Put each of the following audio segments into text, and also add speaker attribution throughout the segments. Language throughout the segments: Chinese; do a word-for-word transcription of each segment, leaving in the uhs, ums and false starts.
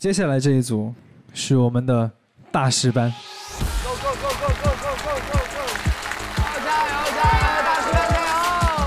Speaker 1: 接下来这一组是我们的大师班。
Speaker 2: Go go go go go go go go go！ 加油加油，大师班加油！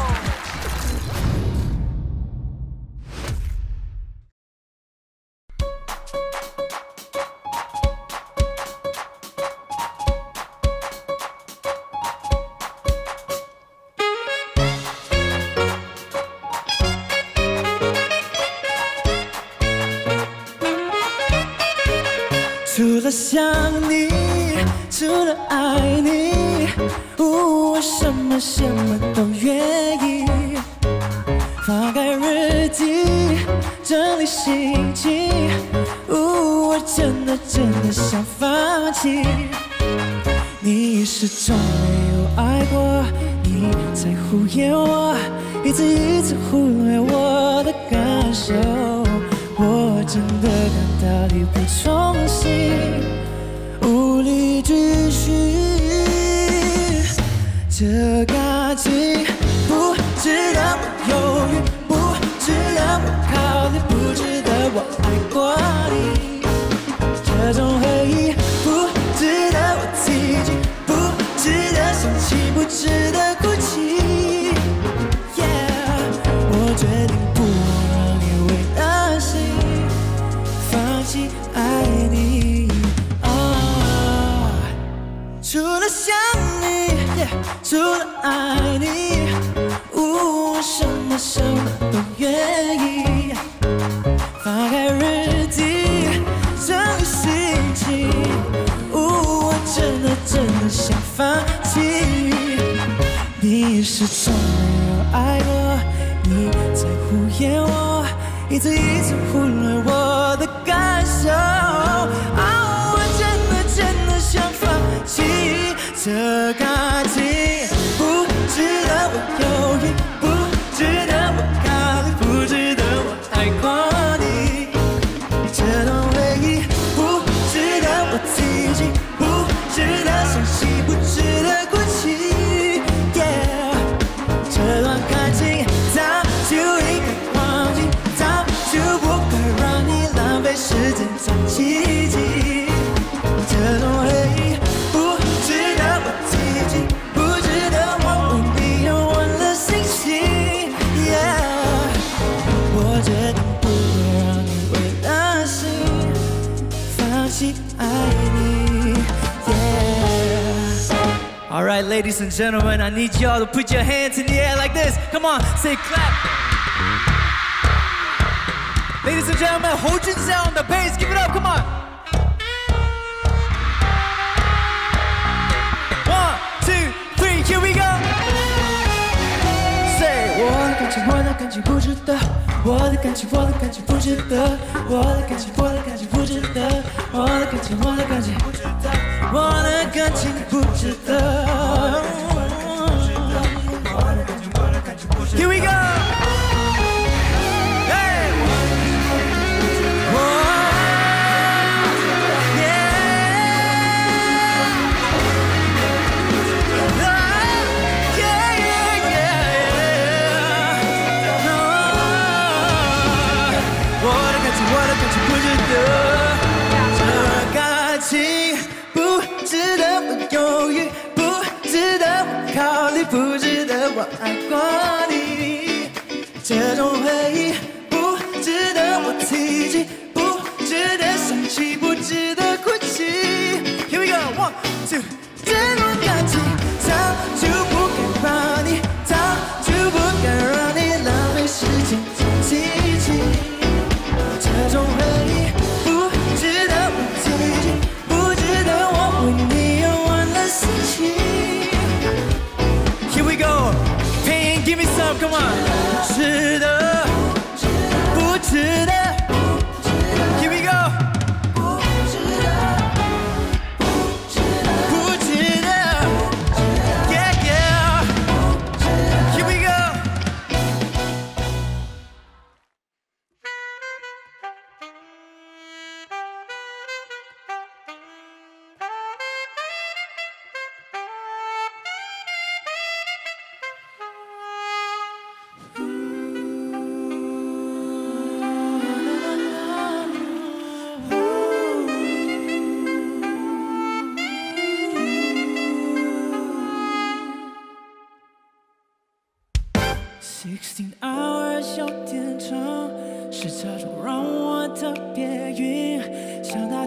Speaker 3: 除了想你，除了爱你，我什么什么都愿意。翻开日记，整理心情，我真的真的想放弃。你始终没有爱过，你在敷衍我，一次一次忽略我的感受。 我真的感到力不从心，无力继续。这感情不值得我犹豫，不值得我考虑，不值得我爱过你。这种回忆不值得我提起，不值得想起，不值得哭泣。Yeah， 我决定不让你为难心。 放弃爱你啊！除了想你， yeah, 除了爱你，我什么什么都愿意。翻开日记，整理心情，我真的真的想放弃。你始终没有爱过，你在敷衍我，一次一次忽略我的感受。啊，我真的真的想放弃这感情，不值得我犹豫，不值得我考虑，不值得我爱过你。这段回忆不值得我提起，不值得想起，不值得哭泣。Yeah， 这段感情早就应该忘记，早就不该让你浪费时间找奇迹。这段回忆不值得我提起，不值得我为你而忘了心情。Yeah， 我决定不会让你为难心，放弃爱你。Yeah。 All right, ladies and gentlemen, I need y'all to put your hands in the air like this. Come on, say clap. Ladies and gentlemen, Ho Jun-seo on the bass. Give it up, come on. One, two, three, here we go. Say 我的感情，我的感情不值得，我的感情，我的感情不值得，我的感情，我的感情不值得，我的感情，我的感情不值得，我的感情不值得。Here we go.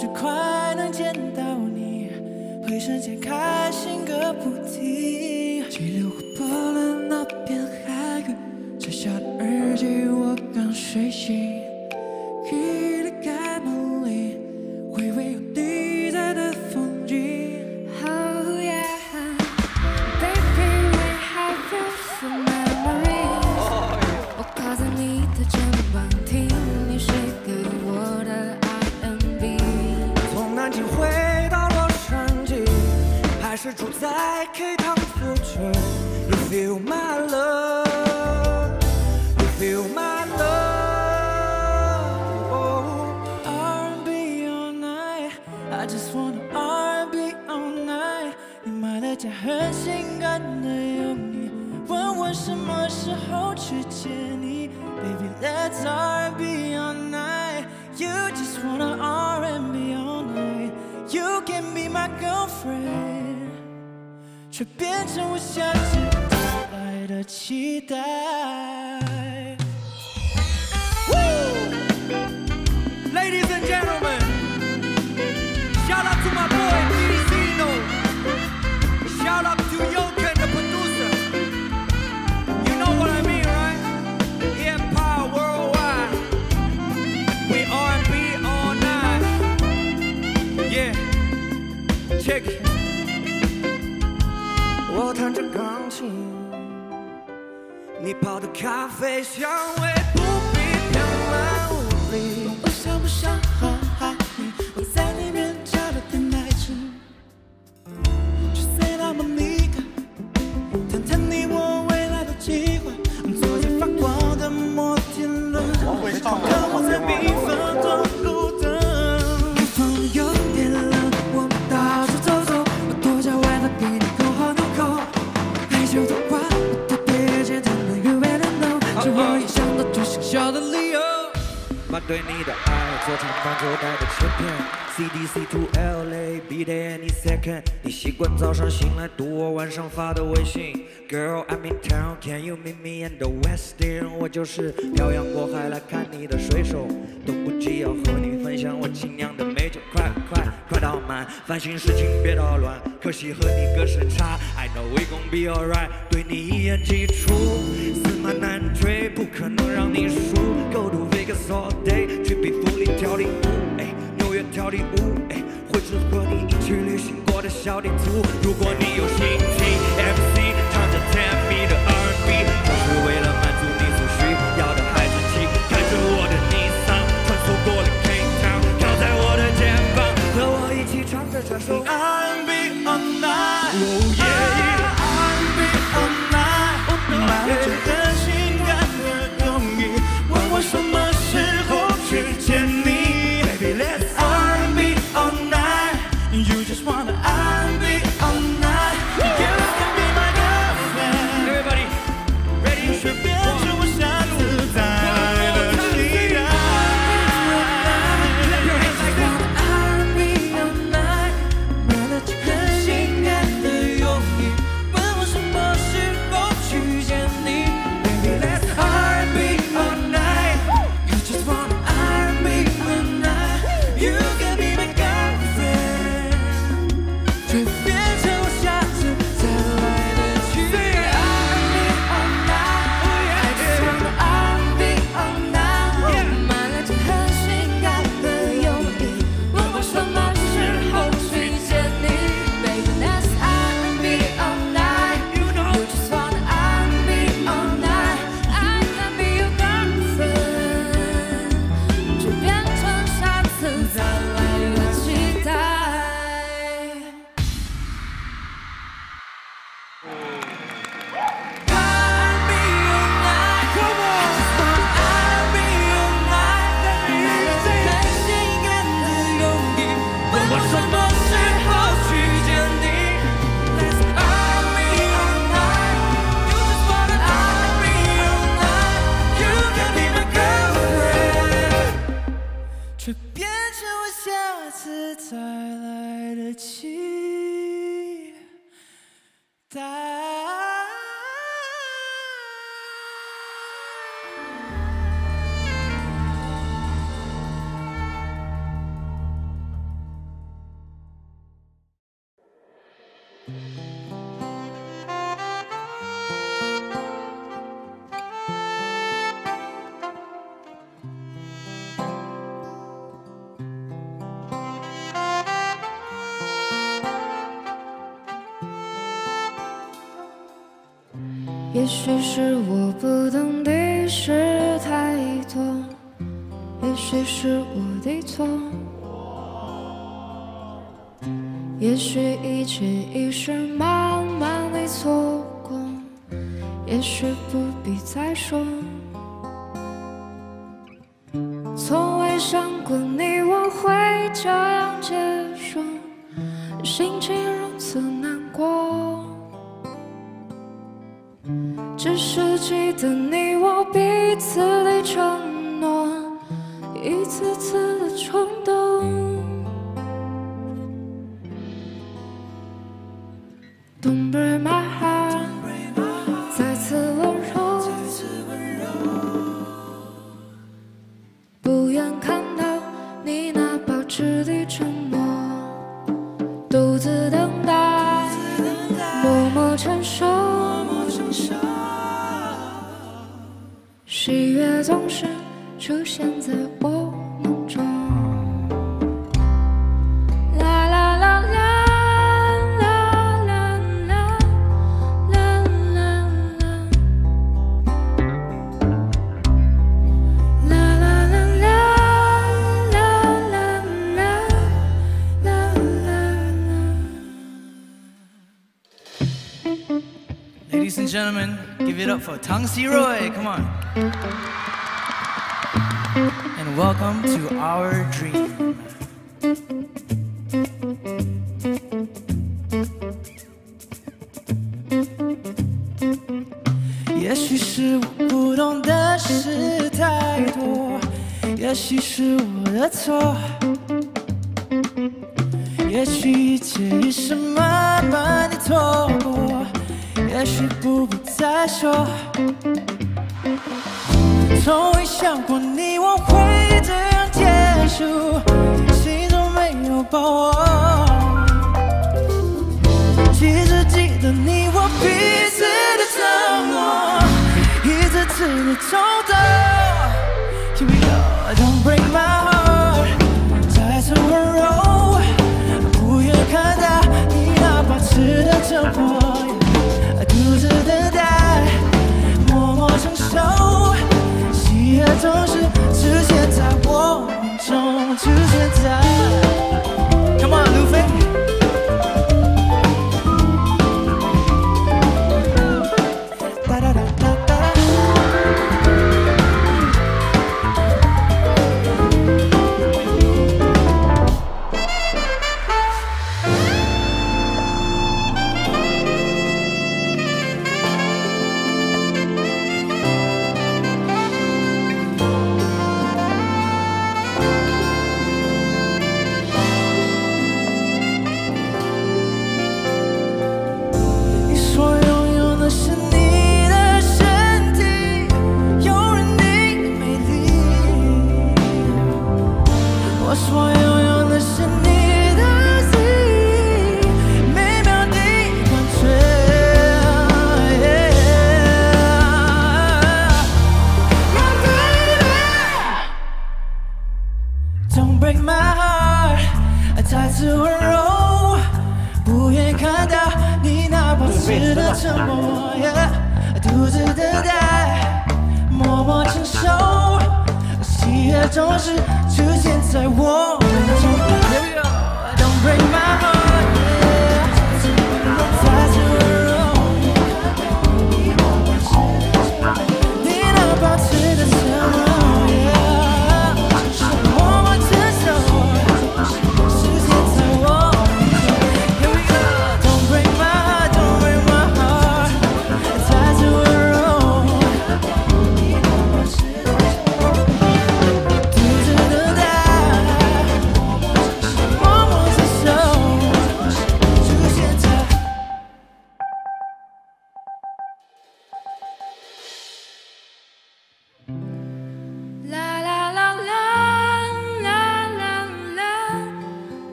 Speaker 3: 最快能见到你，会瞬间开心个不停。激流湖泊的那片海域，摘下的耳机我刚睡醒，一离开梦里，回味有你在的风景。
Speaker 4: Oh yeah, baby, we have beautiful memories。我靠在你的肩膀，听你写给我的 R and B。
Speaker 3: 从南京回到洛杉矶，还是住在 K 堂附近。You feel my love, you feel my love. Oh, R and B all night, I just wanna R and B all night。你买的家很性感的有你，问我什么时候去见你。Baby, let's R and B all night. You just wanna R and B all night. You can be my girlfriend， 却变成我下次到来的期待。Ladies and gentlemen, shout out to my boy Dizino. Shout out to Yoken, the producer. You know what I mean, right? Empire worldwide. We R and B all night. Yeah, check it. 我弹着钢琴，你泡的咖啡香味不比飘满屋里。我想不想和你？我在里面加了点奶汁。Just say I'm a nigga， 谈谈你我未来的计划。坐在发光的摩天轮，跟我在缤纷的路灯。北风有点冷，我们到处走走，我躲在外头给你口好纽扣。害羞的话，我都别简单的 You better know， 是我一想到就想笑的理由。把对你的爱做成方舟带的切片 ，C D C to L A，Be there any second。你习惯早上醒来读我晚上发的微信 ，Girl I'm in town，Can you meet me in the West End？ 我就是漂洋过海来看你的水手，都不急要和你分享我精酿的美酒，快快快到满，烦心事情别捣乱，可惜和你隔时差 ，I know we gon' be alright， 对你一言既出，驷马难追，不可能让你输 ，Go to Vegas all day， 去比弗利跳领舞，哎，纽约跳领舞，哎，绘制和你一起旅行过的小地图，如果你有心听 ，M C 唱着甜蜜的 R and B， 就是为了满足你所需要的孩子气，开着我的尼桑，穿梭过了 Cape Town， 靠在我的肩膀，和我一起唱着这首 R and B all night。Oh yeah，R and B all night， 买了这个性感的泳衣，问我什么时候去见你 ，Baby let's R and B all night，You just wanna R and B all night，You can be my girlfriend。Everybody ready？ 却变成我下次再来的期待。Clap your hands like this。R and B all night， 买了这个性感的泳衣，问我什么时候去见你 ，Baby let's R and B all night，You just wanna R and B all night，You can be my girlfriend， 却变成我下次再来的期待。
Speaker 4: R and B all night， 买了件很性感的泳衣，问我什么时候去见你 ，Baby that's R and B all night，You just wanna R and B all night，I can be your girlfriend， 却变成下次再来的期待。
Speaker 3: 却变成我下次再来的期待。
Speaker 4: 也许是我不懂的事太多，也许是我的错，也许一切已是慢慢的错过，也许不必再说。从未想过你我会这样结束，心情如此难过。只是记得你我彼此的承诺，一次次的冲动。Don't break my heart， 再次温柔，不愿看到你那保持的沉默，独自等待，默默承受。喜悦总是出现在我梦中。啦啦啦啦啦啦啦啦啦啦啦啦啦啦啦。
Speaker 3: Ladies and gentlemen, give it up for Tang Si Roy. Come on. And welcome to our dream.也许是我不懂的事太多，也许是我的错，也许一切已是慢慢的错过，也许不必再说。从未想过你我会这样结束，心中没有把握。其实记得你我彼此的承诺，一次次的冲动。Here we go, don't break my heart， 再次温柔，不愿看到你那保持的沉默，独自等待，默默承受。喜悦总是出现在我梦中，出现在。Come on， 路飞。哒哒哒哒哒。再次温柔，不愿看到你那保持的沉默，独自等待，默默承受，喜悦总是出现在我梦中。Don't break my heart， 再次温柔，你那保持的沉默。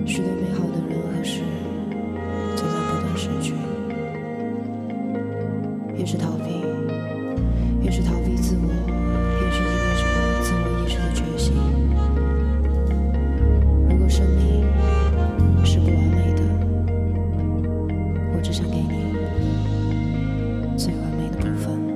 Speaker 4: 许多美好的人和事，就在不断失去。越是逃避，越是逃避自我，越是意味着自我意识的觉醒。如果生命是不完美的，我只想给你最完美的部分。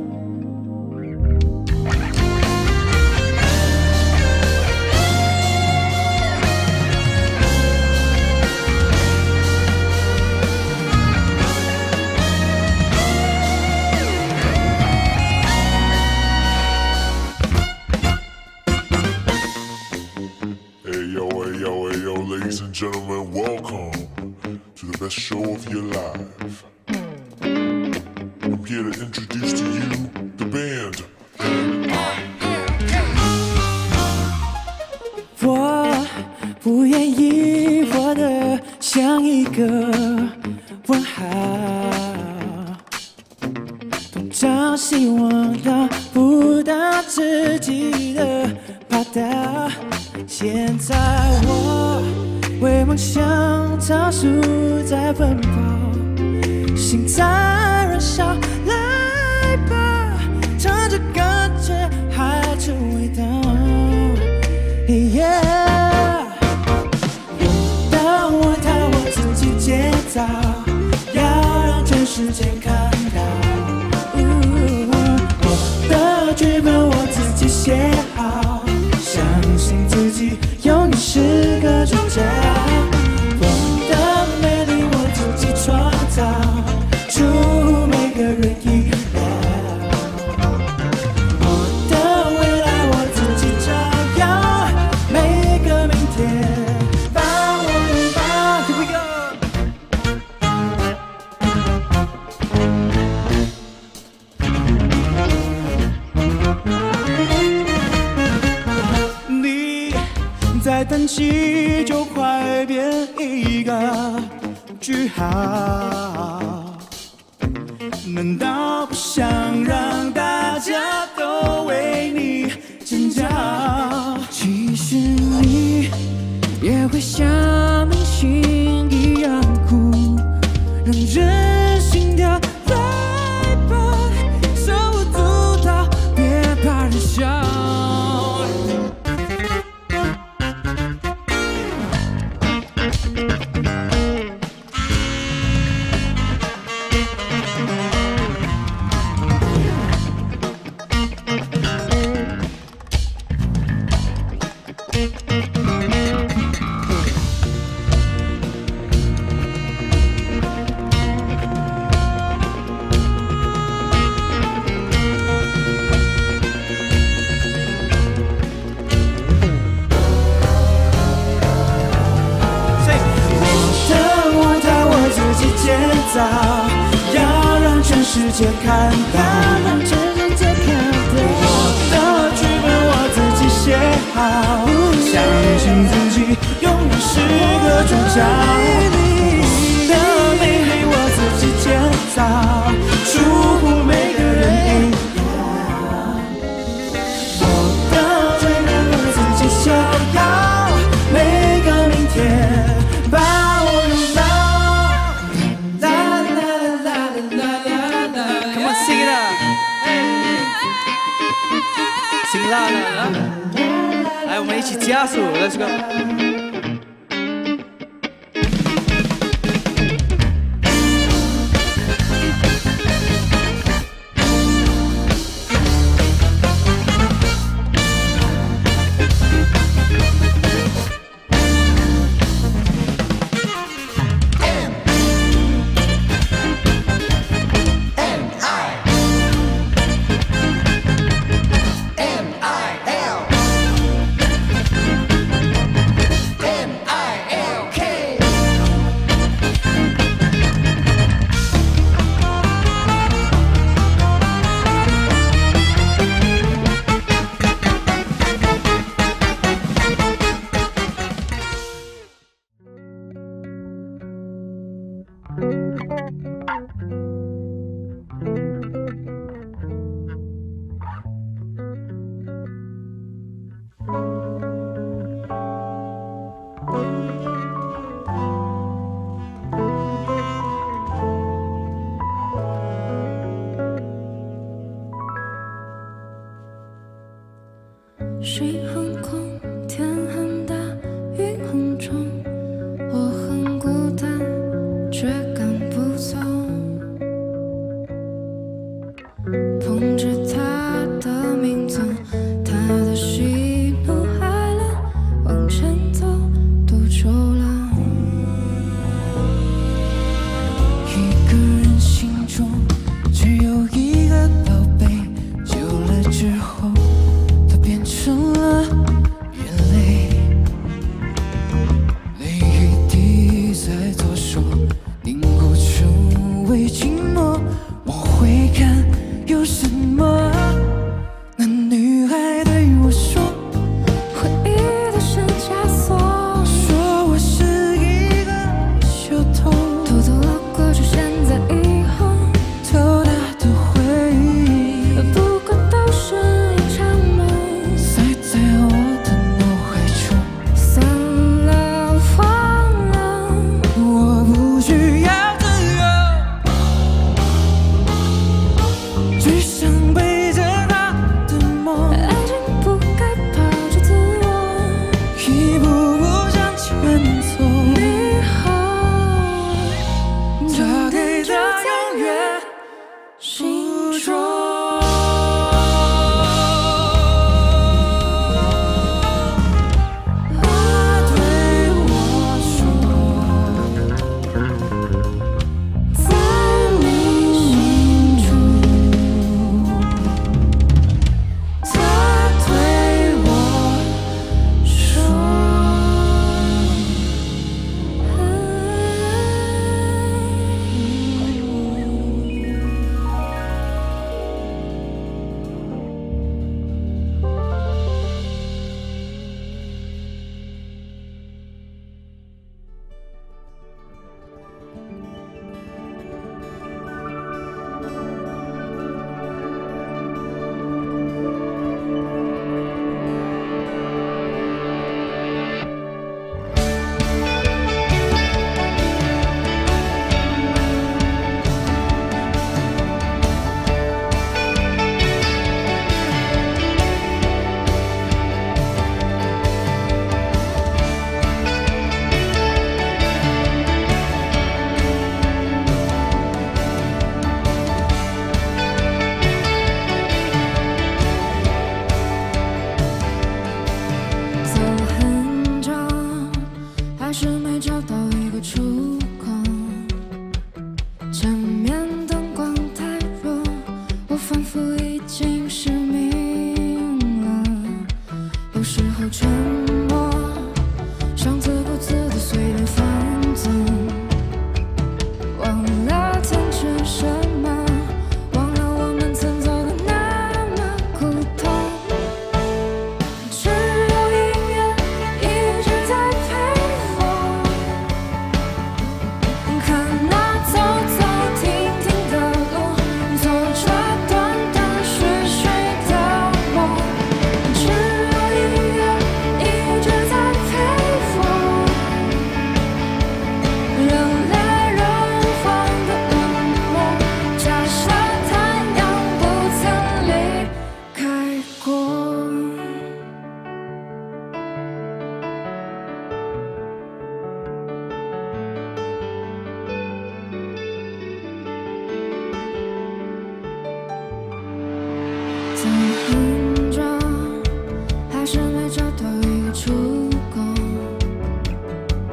Speaker 5: Ladies and gentlemen, welcome to the best show of your life. I'm here to introduce to you the band.
Speaker 3: 我不愿意活得像一个问号，东张西望到不到自己的跑道。现在我为梦想超速在奔跑，心在燃烧，来吧，尝着感觉海的味道。Yeah， 当我踏我自己节奏，要让全世界看到。我的剧本我自己写好，相信自己永远是个主角。我的美丽我自己创造，出乎每个人意料。我的未来我自己照耀，每个明天把我拥抱。Here we go。你再叹气就快变一个句号，难道不想让大家都为你尖叫？其实你也会像明星一样哭，让人心跳。来吧，手舞足蹈，别怕人笑。要让全世界看到，让全世界看到。我的剧本我自己写好，相信自己永远是个主角。我的美丽我自己建造，出乎每个人意料。我的未来我自己逍遥，每个明天把我拥抱。
Speaker 6: 辛辣了，来，我们一起加速 ，Let's go。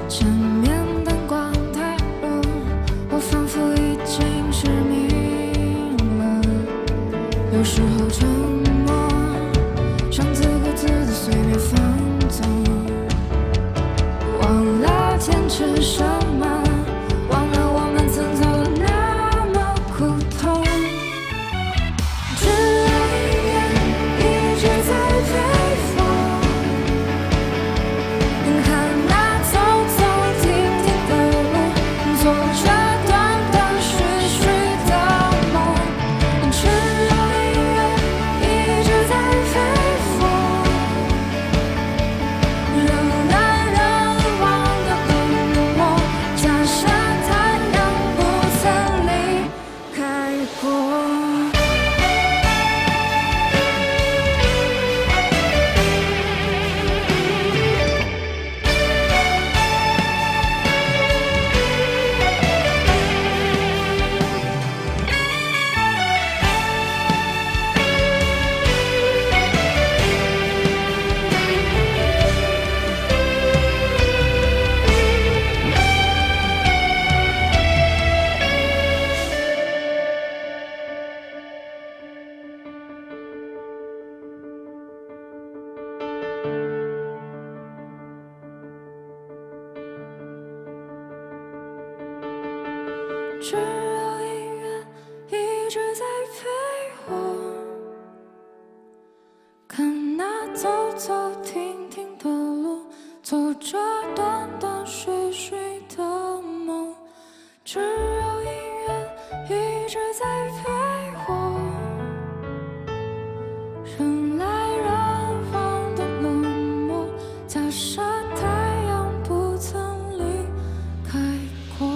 Speaker 4: 前面灯光太弱，我仿佛已经失明了。有时候沉默，像自顾自的随便放纵，忘了坚持什么，忘了我们曾走得那么苦痛。只有音乐一直在飞放，看那走走停停的路，做着断断续续的梦。只有音乐一直在飞放，人来人往的冷漠，假设太阳不曾离开过。只有音乐一直在陪我，看那走走停停的路，做着断断续续的梦。只有音乐一直在陪我，人来人往的冷漠，假设太阳不曾离开过。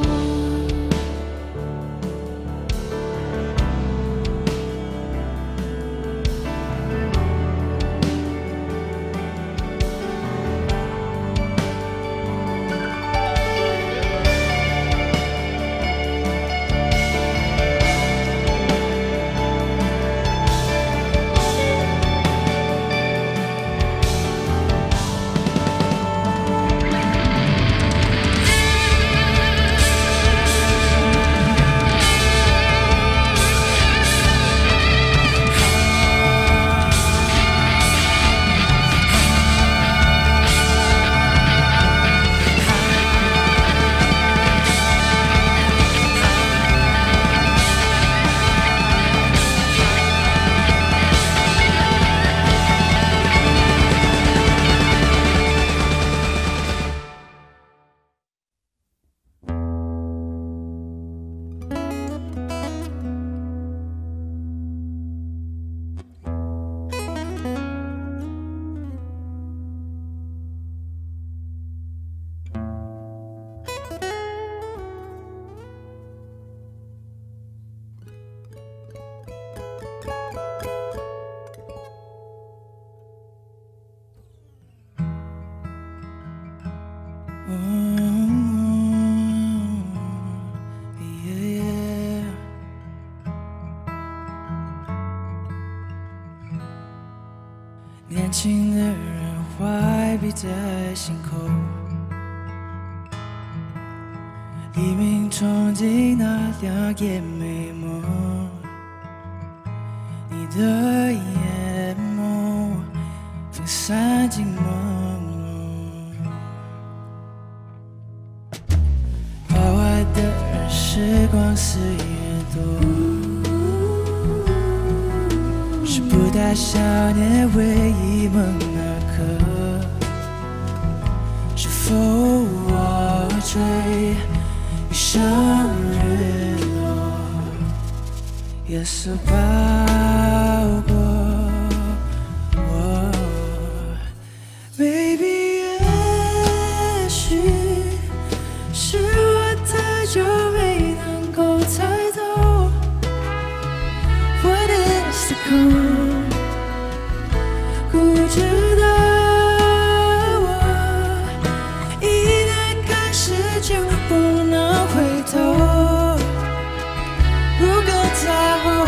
Speaker 3: 年轻的人怀璧在心口，黎明憧憬那两眼美梦，你的眼眸分散进朦胧，画外的人时光似野多。是不带少年回忆梦那刻，是否我追一生日落？夜色包裹我 ，baby， 也许是我太久没能够猜透 ，What is the code？固执的我，一旦开始就不能回头。如果再后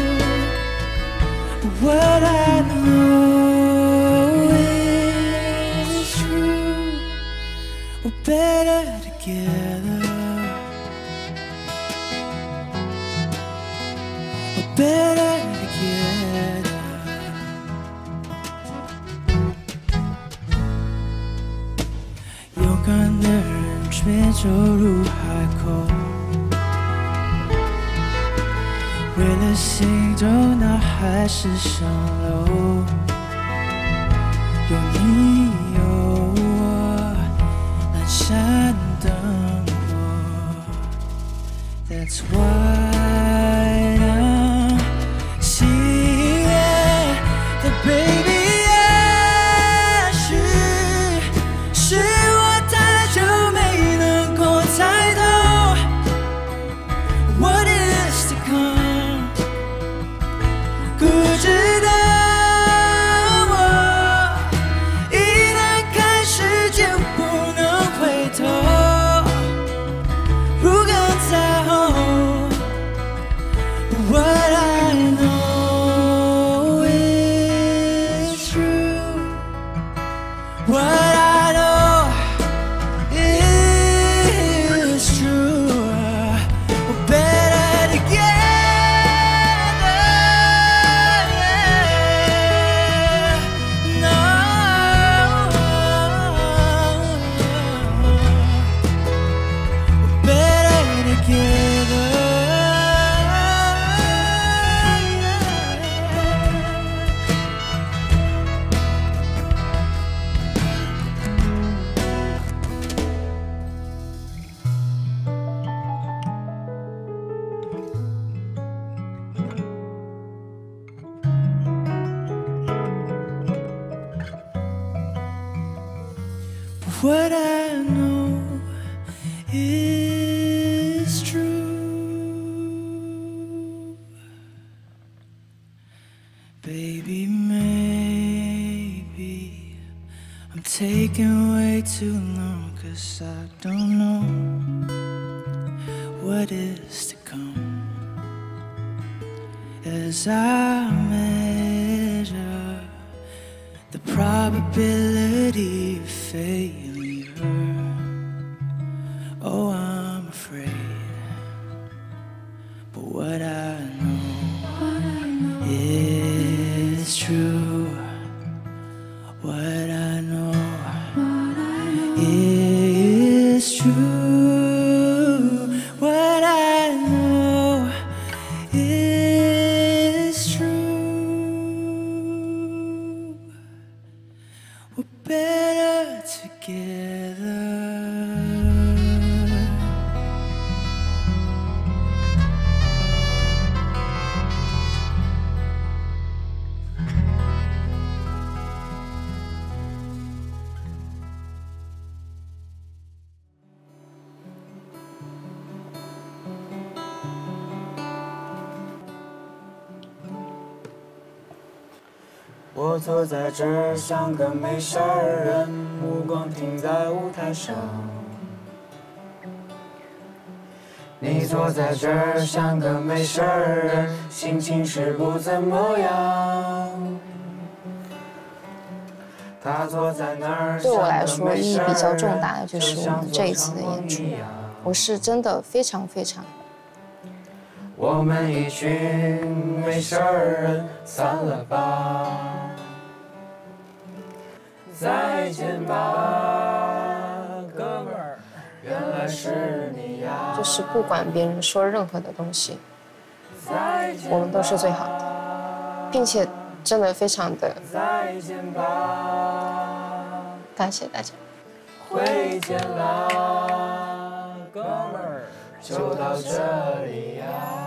Speaker 3: ，What I know is true， 我背了。 together. We're better together. 勇敢的人却走入海口，为了心动到海市蜃楼，有你有我，阑珊等我。That's why I'm seeing the baby. 也许是我太久没能够猜透 What is to come. 固执的我，一旦开始就不能回头。如鲠在喉。But what I know is true. What I know is true. We're better together. No, we're better together. What I know is true. Baby, maybe I'm taking way too long, 'cause I don't know what is to come. As I measure the probability of failure, oh, I'm afraid. But what I know is true. What I know is true. What I know is true. We're better together.
Speaker 7: “我坐在这儿像个没事儿人，目光停在舞台上。你坐在这儿像个没事儿人，心情是不怎么样。他坐在那儿。”
Speaker 8: 对我来说，意义比较重大的就是我们这一次的演出，我是真的非常非常。
Speaker 7: 我们一群没事儿人，散了吧，再见吧，哥们儿，原来是你呀。
Speaker 8: 就是不管别人说任何的东西，我们都是最好的，并且真的非常的感谢大家。
Speaker 7: 会见啦，哥们儿，就到这里呀。